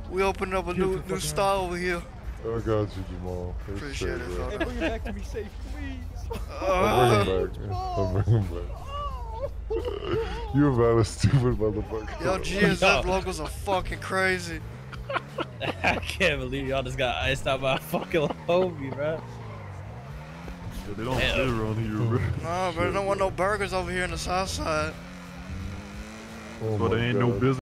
We opened up a new style over here. I got you, Jamal. Appreciate it, bro. Hey, bring it back to me safe, please. I'll bring him back. I'll bring him back. You about a stupid motherfucker. Yo, GSF locals are fucking crazy. I can't believe y'all just got iced out by a fucking homie, bro. Yeah, they don't sit around here, bro. Nah, bro, they don't want no burgers over here in the south side. Oh So there ain't no business.